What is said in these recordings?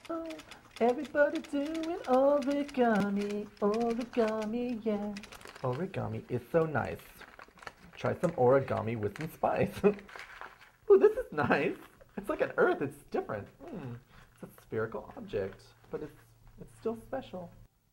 Oh, everybody doing origami, origami, yeah. Origami is so nice. Try some origami with some spice. Ooh, this is nice. It's like an earth, it's different. It's a spherical object, but it's still special.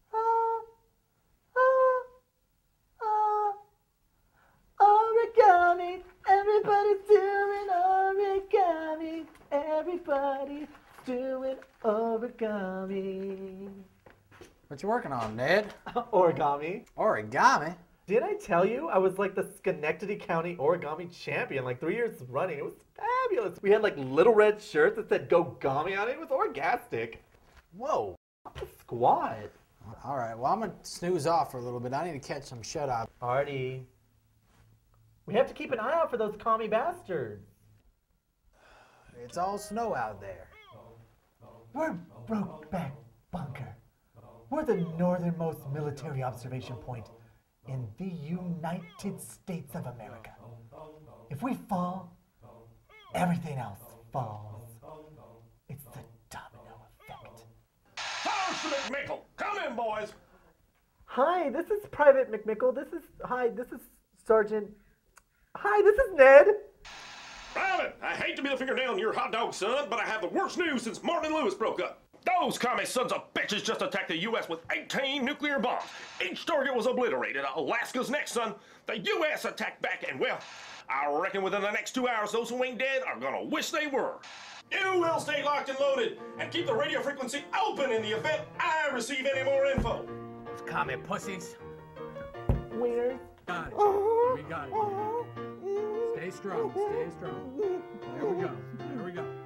Origami, everybody's doing origami. Everybody's doing origami. What you working on, Ned? Origami. Origami? Didn't I tell you I was like the Schenectady County origami champion like 3 years running? It was fabulous. We had like little red shirts that said "Go Gami" on it. It was orgastic. Whoa. Squat. All right, well, I'm going to snooze off for a little bit. I need to catch some shut-eye. Artie. We have to keep an eye out for those commie bastards. It's all snow out there. We're Brokeback Bunker. We're the northernmost military observation point in the United States of America. If we fall, everything else falls. It's the domino effect. Sergeant McMickle, come in, boys. Hi, this is Private McMickle. This is Sergeant. Hi, this is Ned. Private, I hate to be the finger down your hot dog, son, but I have the worst news since Martin and Lewis broke up. Those commie sons of bitches just attacked the U.S. with 18 nuclear bombs. Each target was obliterated. Alaska's next, son. The U.S. attacked back, and well, I reckon within the next 2 hours, those who ain't dead are gonna wish they were. You will stay locked and loaded, and keep the radio frequency open in the event I receive any more info. Those commie pussies. Wieners. Got it. We got it. Stay strong. Stay strong. There we go. There we go.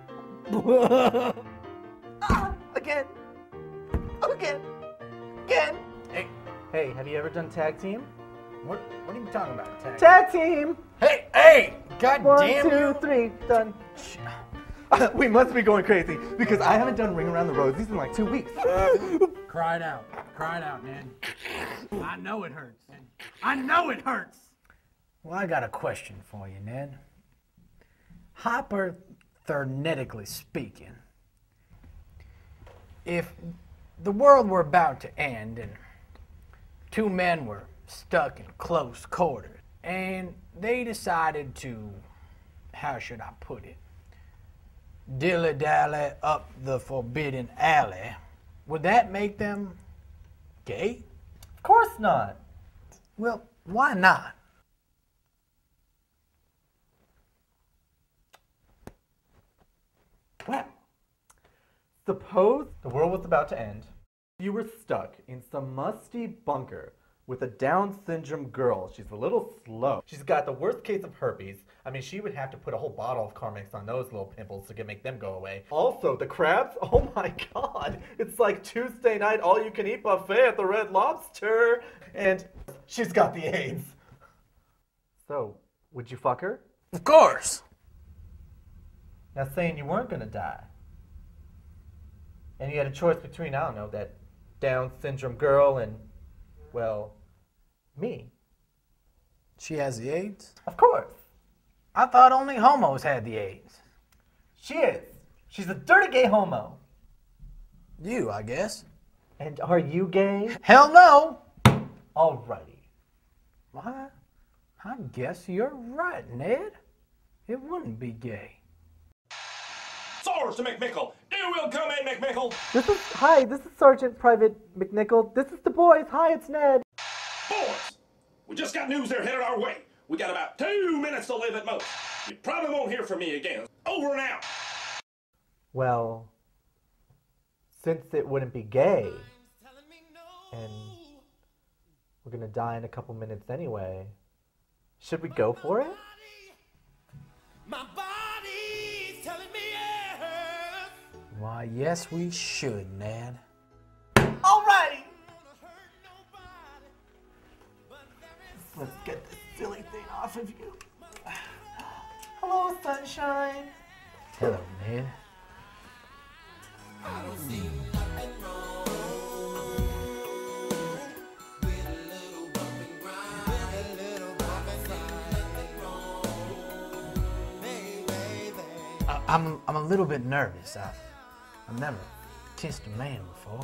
Again. Hey, have you ever done tag team? What are you talking about, Tag? Tag team! Hey! God One, damn you! 2, 3, done. We must be going crazy because I haven't done Ring Around the Rosies in like 2 weeks. Cry it out, Ned. I know it hurts. I know it hurts. Well, I got a question for you, Ned. Hypothetically speaking, if the world were about to end and two men were stuck in close quarters and they decided to, how should I put it, dilly-dally up the forbidden alley, would that make them gay? Of course not. Well, why not? Well, suppose the world was about to end. You were stuck in some musty bunker with a Down syndrome girl. She's a little slow. She's got the worst case of herpes. I mean, she would have to put a whole bottle of Carmex on those little pimples to make them go away. Also, the crabs, oh my god. It's like Tuesday night all-you-can-eat buffet at the Red Lobster. And she's got the AIDS. So, would you fuck her? Of course. Now, saying you weren't gonna die, and you had a choice between, I don't know, that Down syndrome girl and, well, me. She has the AIDS? Of course. I thought only homos had the AIDS. She is. She's a dirty gay homo. You, I guess. And are you gay? Hell no! Alrighty. Why? I guess you're right, Ned. It wouldn't be gay. Sergeant McMickle, you will come in, McMickle. Hi, this is Sergeant Private McNichol. This is the boys. Hi, it's Ned. Boys, we just got news they're headed our way. We got about 2 minutes to live at most. You probably won't hear from me again. Over and out. Well, since it wouldn't be gay, and we're gonna die in a couple minutes anyway, should we go for it? My body's telling me yes. Why, yes, we should, Ned. Alrighty! Let's get this silly thing off of you. Hello, sunshine. Hello, Ned. I don't see nothing wrong with a little bump and grind. With a little bump and grind. Nothing wrong, baby. I'm a little bit nervous. I've never kissed a man before.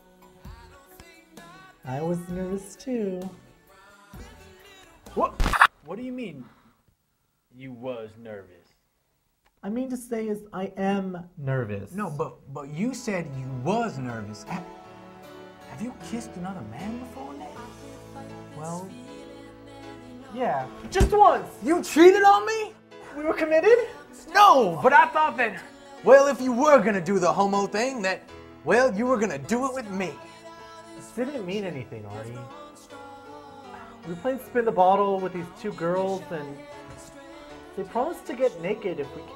I was nervous too. What? What do you mean you was nervous? I mean to say is I am nervous. No, but you said you was nervous. Have you kissed another man before, Ned? Well, yeah, just once. You cheated on me? We were committed? No, but I thought that, well, if you were gonna do the homo thing, that, well, you were gonna do it with me. It didn't mean anything, Artie. We played spin the bottle with these two girls, and they promised to get naked if we kissed.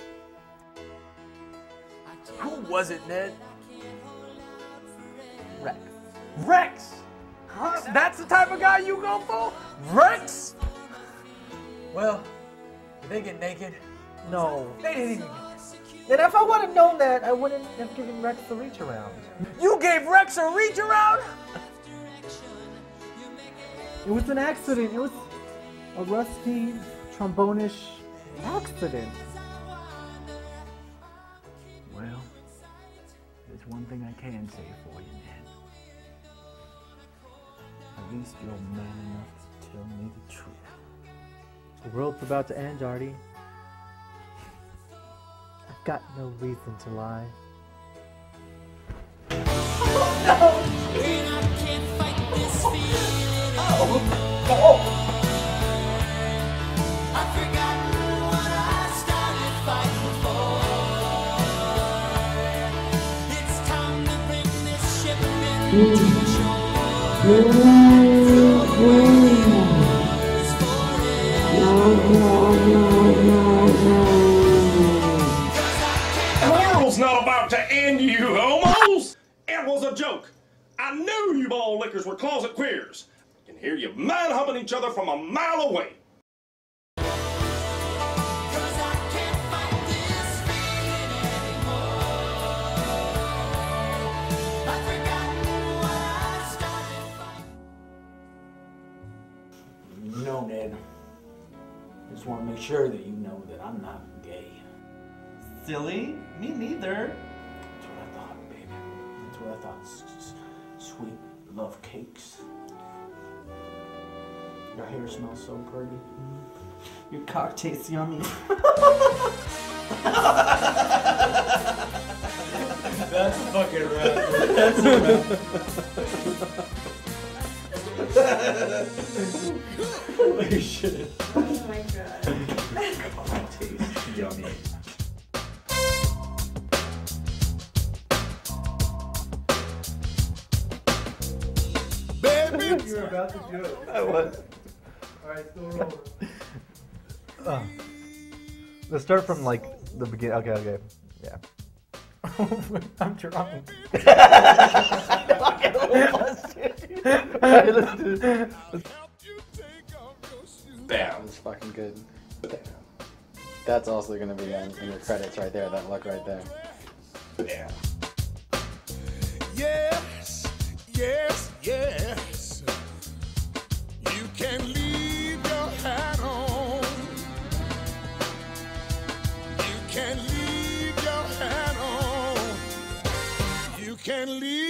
Who was it, Ned? Rex. Rex! Huh? That's the type of guy you go for? Rex? Well, did they get naked? No. They didn't even. And if I would have known that, I wouldn't have given Rex the reach around. You gave Rex a reach around? It was an accident. It was a rusty, trombone-ish accident. Well, there's one thing I can say for you, Ned. At least you're man enough to tell me the truth. The world's about to end, Artie. I've got no reason to lie. The world's not about to end, you homos! It was a joke. I knew you ball lickers were closet queers. I can hear you man-humping each other from a mile away. No, Ned. I just want to make sure that you know that I'm not gay. Silly? Me neither. That's what I thought, baby. That's what I thought. Sweet love cakes. Your hair smells so pretty. Your cock tastes yummy. That's fucking right. That's a Holy shit. Oh my god. cock tastes yummy. You were about to do it. I was. Alright, still roll. Let's start from like the beginning. Okay. Yeah. I'm drunk. Alright, let's do it. Damn. That's fucking good. That's also gonna be in your credits right there, that look right there. Yeah. Yes, yes, yes. You can leave your hat on. You can leave your hat on. You can leave.